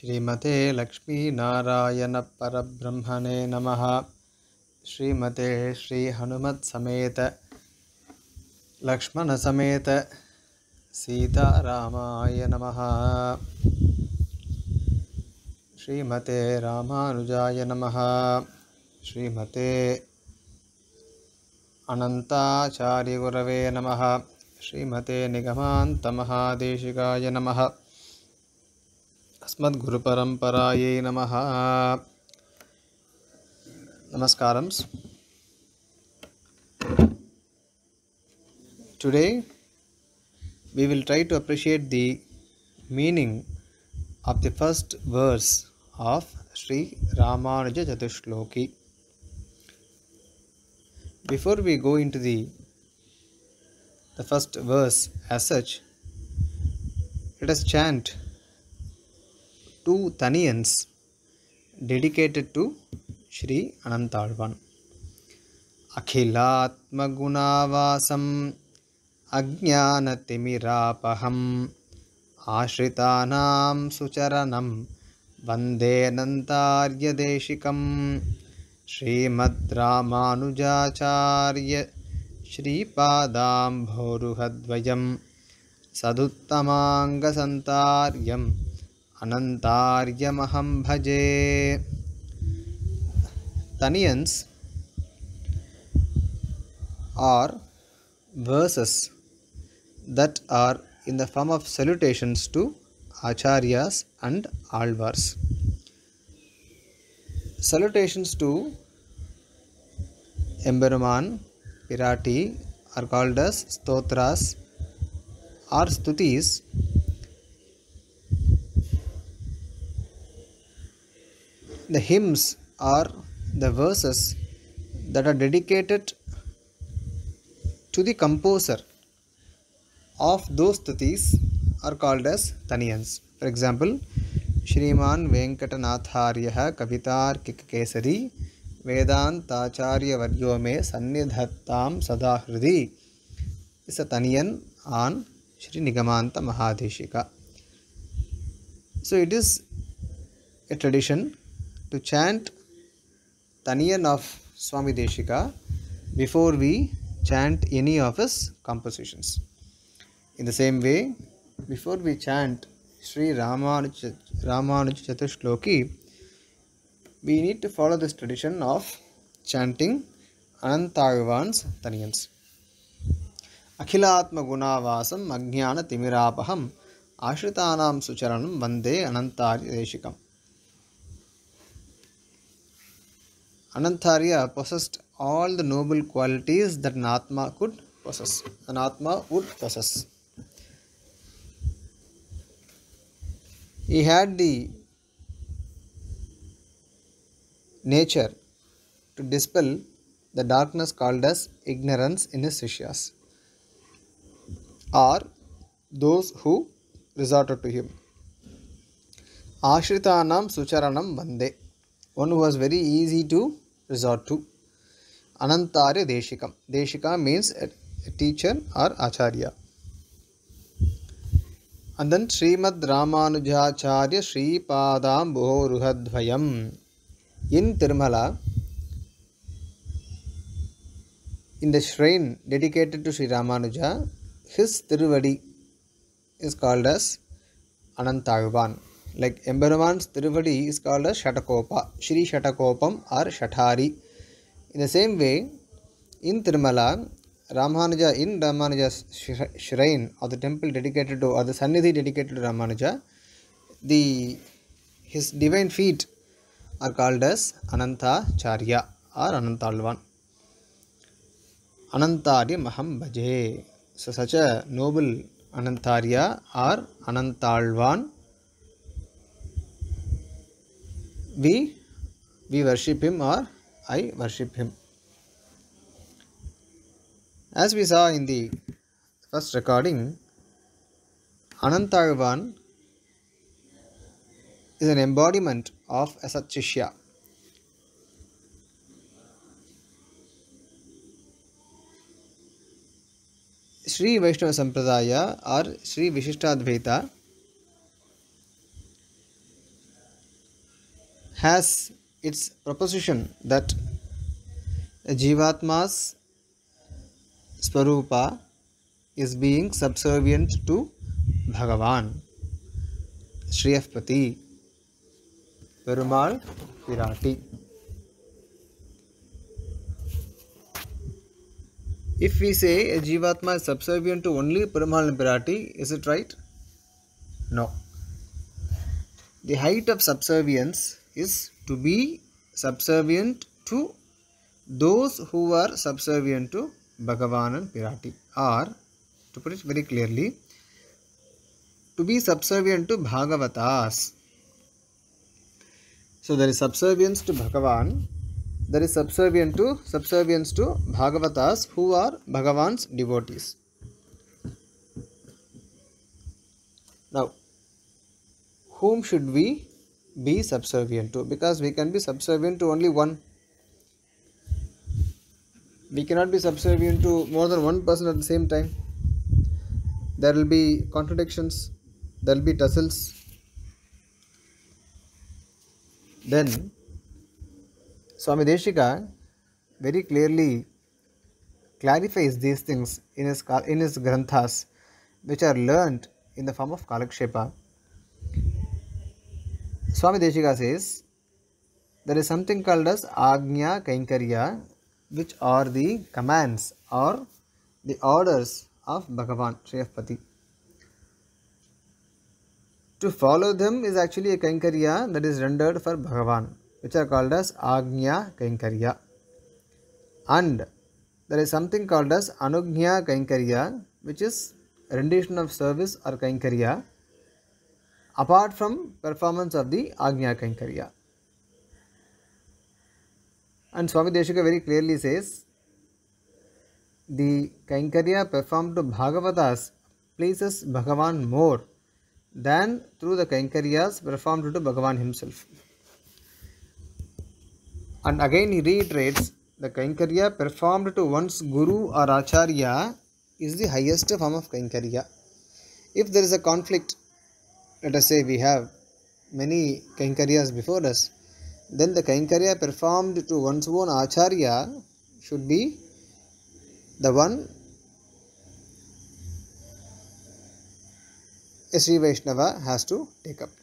श्रीमते लक्ष्मी नारायण परब्रह्मणे नमः। श्रीमते श्री हनुमत समेत लक्ष्मण समेत सीतारामाय नमः। श्रीमते रामानुजाय नमः। श्रीमते अनंताचार्य गुरवे नमः। श्रीमते निगमान्त महादेशिकाय नमः। अस्मद्गुरुपरंपरायै नमः। Namaskaram. Today we will try to appreciate the meaning of the first verse of Sri Ramanuja Chatushloki. Before we go into the first verse as such, let us chant two Taniyans dedicated to Sri Anantalvan. Akhilatma gunavasam अज्ञानतिमिरापहं आश्रितानां सुचरणं वन्दे अनन्तार्यदेशिकं श्रीमद्रामानुजाचार्य श्रीपादाम्भोरुहद्वयं सदुत्तमाङ्गसन्तार्यम् अनन्तार्यमहं भजे. Taniyans are verses that are in the form of salutations to Acharyas and Alvars. Salutations to Emberuman, Pirati are called as Stotras or Stutis. The hymns are the verses that are dedicated to the composer of those stutis are called as Taniyans. For example, Shriman Venkatanatharya Kavitarkika Kesari Vedantacharya Varyo Me Sannidhattam Sadahridi is a Taniyan on Shri Nigamanta Mahadeshika. So it is a tradition to chant Taniyan of Swami Deshika before we chant any of his compositions. In the same way, before we chant Sri Ramanuja Chatushloki, we need to follow this tradition of chanting Anantalvan's Taniyans. Akhilatma gunavasam ajnana timirapaham ashritanam sucharanam vande anantarya deshikam. Anantarya possessed all the noble qualities that an Atma could possess, an Atma would possess. He had the nature to dispel the darkness called as ignorance in his Sishyas, or those who resorted to him. Ashritanam sucharanam vande, one who was very easy to resort to. Anantarya Deshikam. Deshika means a teacher or Acharya. And then Srimad Ramanujacharya Sri Padam Bhoruhadvayam. In Tirumala, in the shrine dedicated to Sri Ramanuja, his Tiruvadi is called as Anantalvan. Like Emberuman's Tiruvadi is called as Shatakopa, Shri Shatakopam or Shatari. In the same way, in Tirumala, Ramanuja's shrine or the temple dedicated to, or the Sannidhi dedicated to Ramanuja, his divine feet are called as Anantacharya or Anantalvan. Anantarya Maham Bhaje. So such a noble Anantarya or Anantalvan, we worship him, or I worship him. As we saw in the first recording, Anantalvan is an embodiment of a Satchishya. Sri Vaishnava Sampradaya or Sri Vishishtadvaita has its proposition that Jivatma's Swarupa is being subservient to Bhagavan, Shriyapati, Perumal Pirati. If we say a Jivatma is subservient to only Perumal and Pirati, is it right? No. The height of subservience is to be subservient to those who are subservient to Bhagavan and Pirati, or to put it very clearly, to be subservient to Bhagavatas. So there is subservience to Bhagavan, there is subservience to Bhagavatas who are Bhagavan's devotees. Now, whom should we be subservient to? Because we can be subservient to only one. We cannot be subservient to more than one person at the same time. There will be contradictions, there will be tussles. Then Swami Deshika very clearly clarifies these things in his granthas, which are learnt in the form of Kalakshepa. Swami Deshika says there is something called as Agnya Kainkarya, which are the commands or the orders of Bhagavan, Shriyapati. To follow them is actually a Kainkarya that is rendered for Bhagavan, which are called as Agnya Kainkarya. And there is something called as Anugnya Kainkarya, which is rendition of service or Kainkarya apart from performance of the Agnya Kainkarya. And Swami Deshika very clearly says the Kainkarya performed to Bhagavatas pleases Bhagavan more than through the Kainkaryas performed to Bhagavan himself. And again he reiterates the Kainkarya performed to one's Guru or Acharya is the highest form of Kainkarya. If there is a conflict, let us say we have many Kainkaryas before us, then the Kainkarya performed to one's own Acharya should be the one a Sri Vaishnava has to take up.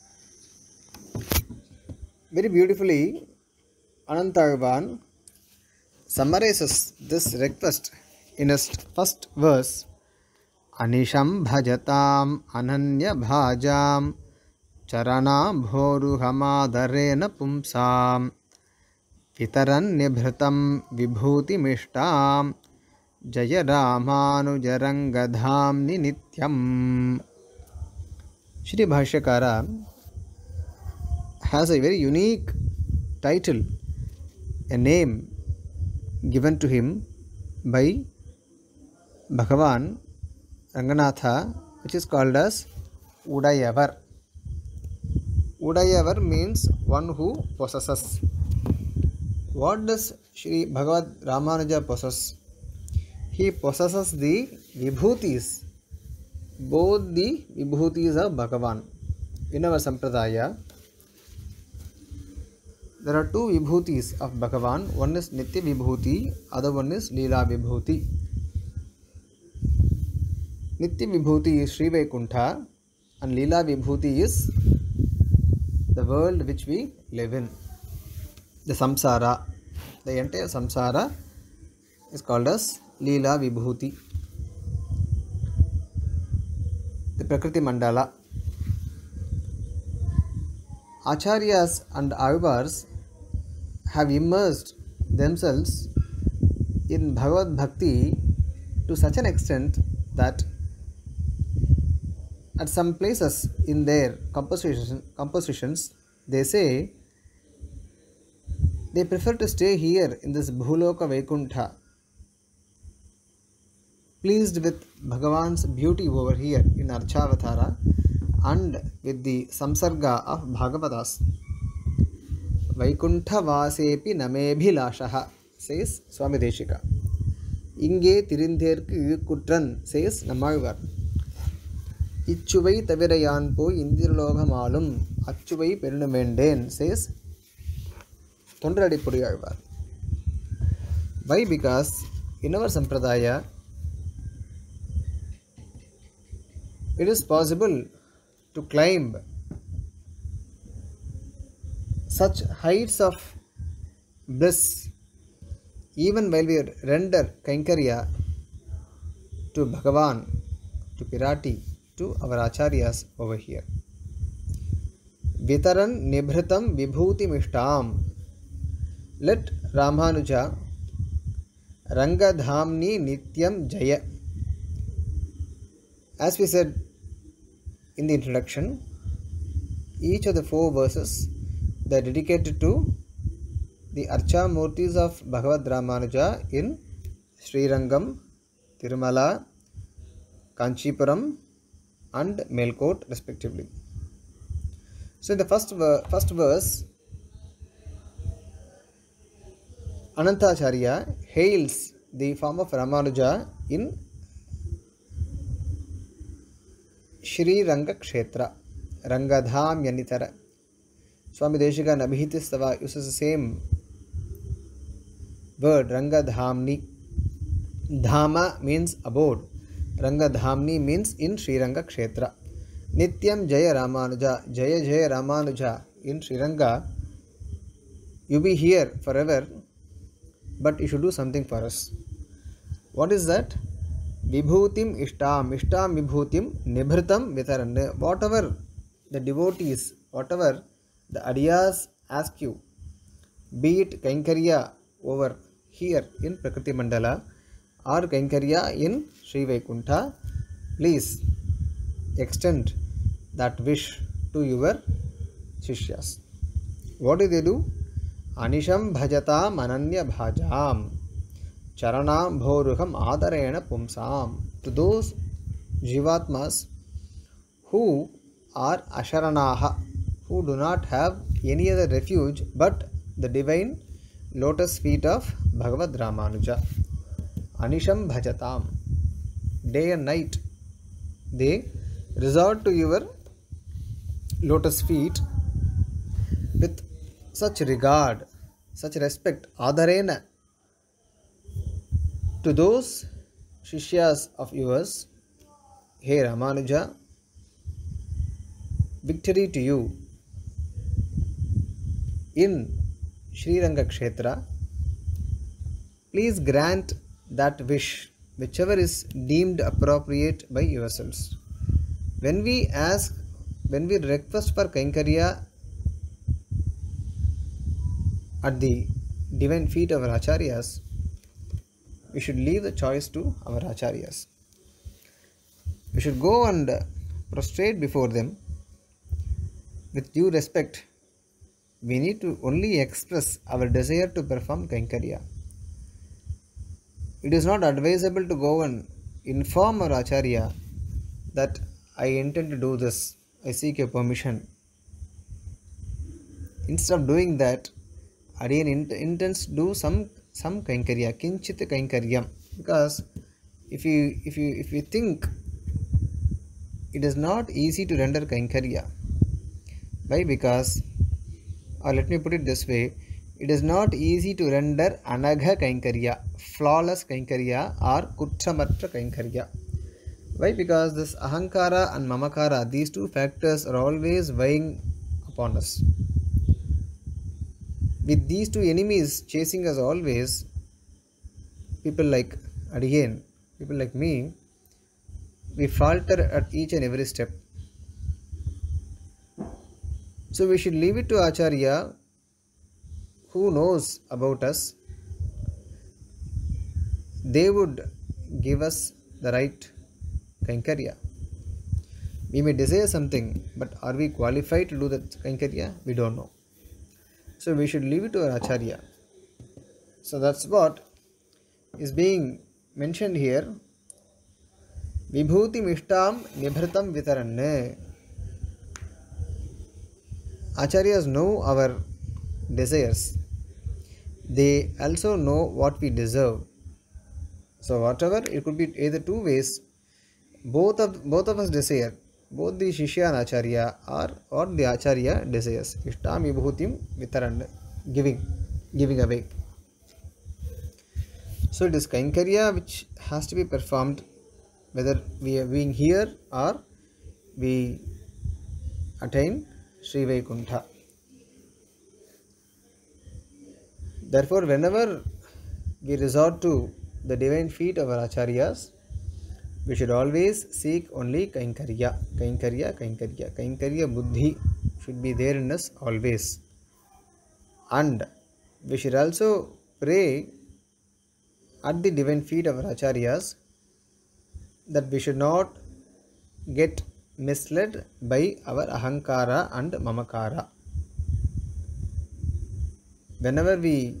Very beautifully, Anantagavan summarizes this request in his first verse. Anisham bhajatam ananya bhajam charanam bhoruhamadarena pumsam vitaran nibhritam vibhuti mishtam jaya ramanujarangadhamni nityam. Shri Bhashyakara has a very unique title, a name given to him by Bhagavan Ranganatha, which is called as Udayavar. Udayavar means one who possesses. What does Shri Bhagavad Ramanuja possess? He possesses the Vibhutis, both the Vibhutis of Bhagavan. In our Sampradaya, there are two Vibhutis of Bhagavan. One is Nitya Vibhuti, other one is Leela Vibhuti. Nitya Vibhuti is Sri Vaikuntha and Leela Vibhuti is the world which we live in, the samsara. The entire samsara is called as Leela Vibhuti, the Prakriti Mandala. Acharyas and Avivars have immersed themselves in Bhagavad Bhakti to such an extent that at some places in their compositions they say they prefer to stay here in this Bhuloka Vaikuntha, pleased with Bhagavan's beauty over here in Archavatara and with the samsarga of Bhagavatas. Vaikuntha vasepi namebhilashaha, says Swami Deshika. Inge tirindherku kutran, says Nammalvar. Ichuvai tavirayan poi indirlogamalum achuvai perunumenden, says Thondradi Puriyalvar. Why? Because in our Sampradaya, it is possible to climb such heights of bliss even while we render Kainkariya to Bhagavan, to Pirati, to our Acharyas over here. Vitaran Nibhritam Vibhuti Mishtam. Let Ramanuja Rangadhamni Nityam Jaya. As we said in the introduction, each of the 4 verses they are dedicated to the Archa Murtis of Bhagavad Ramanuja in Srirangam, Tirumala, Kanchipuram and Melkot respectively. So in the first verse, Anantacharya hails the form of Ramanuja in Shri Ranga Kshetra, Rangadham Yanitara. Swami Deshika Nabhitistava uses the same word, Rangadhamni. Dhama means abode. Rangadhamni means in Sri Ranga Kshetra. Nityam Jaya Ramanuja, Jaya Jaya Ramanuja in Sri Ranga. You be here forever, but you should do something for us. What is that? Vibhutim Ishtam, Ishtam Vibhutim Nibhritam Vitaran. Whatever the devotees, whatever the Adiyas ask you, be it Kainkariya over here in Prakriti Mandala or Kainkariya in Sri Vaikuntha, please extend that wish to your Shishyas. What do they do? Anisham Bhajatam Ananya Bhajam Charanam Bhoruham Adarena Pumsam. To those Jivatmas who are Asharanaha, who do not have any other refuge but the divine lotus feet of Bhagavad Ramanuja. Anisham Bhajatam. Day and night they resort to your lotus feet with such regard, such respect, Adarena. To those Shishyas of yours, Hey Ramanuja, victory to you in Sri Ranga Kshetra. Please grant that wish, whichever is deemed appropriate by yourselves. When we request for Kainkariya at the divine feet of our Acharyas, we should leave the choice to our Acharyas. We should go and prostrate before them with due respect. We need to only express our desire to perform Kainkariya. It is not advisable to go and inform our Acharya that I intend to do this, I seek your permission. Instead of doing that, Adiyan intends to do some Kainkariya, Kinchit Kainkaryam. Because if you think it is not easy to render Kainkariya. Why? Because, or let me put it this way, it is not easy to render Anagha Kainkariya, flawless Kainkariya or Kutramatra Kainkariya. Why? Because this Ahankara and Mamakara, these two factors are always vying upon us. With these two enemies chasing us always, people like Adiyan, people like me, we falter at each and every step. So we should leave it to Acharya who knows about us. They would give us the right Kainkariya. We may desire something, but are we qualified to do that Kainkariya? We don't know. So we should leave it to our Acharya. So that's what is being mentioned here. Vibhuti Mishtam Nibhritam Vitaranne. Acharyas know our desires. They also know what we deserve. So whatever, it could be either two ways. Both of us desire. Both the Shishya and Acharya or the Acharya desires. Ishtam Vibhutim Vitaran, giving. giving away. So it is Kainkariya which has to be performed whether we are being here or we attain Sri Vaikuntha. Therefore, whenever we resort to the divine feet of our acharyas, we should always seek only Kainkariya. Kainkariya, Kainkariya. Kainkariya buddhi should be there in us always. And we should also pray at the divine feet of our acharyas that we should not get misled by our ahankara and mamakara. Whenever we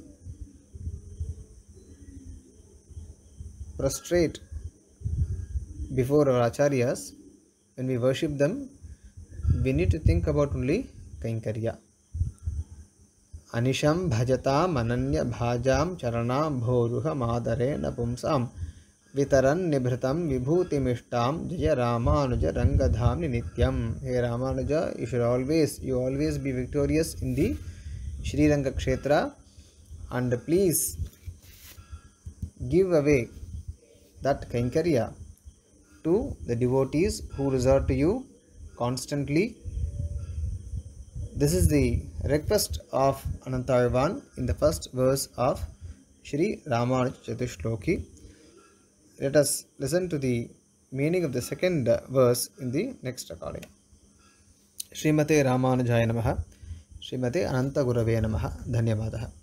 prostrate before our acharyas, when we worship them, we need to think about only Kainkariya. Anisham bhajatam ananya bhajam charanam bhoruha madarena pumsam vitaran nibhritam vibhutimishtam jaya ramanuja rangadhamni nityam. Hey Ramanuja, you always be victorious in the Sri Ranga Kshetra, and please give away that Kainkariya to the devotees who resort to you constantly. This is the request of Anantayvan in the first verse of Sri Ramanuja Chatushloki. Let us listen to the meaning of the second verse in the next recording. Srimate Ramanujaya Namaha. Srimate Anantagurave Namaha. Dhanyavadaha.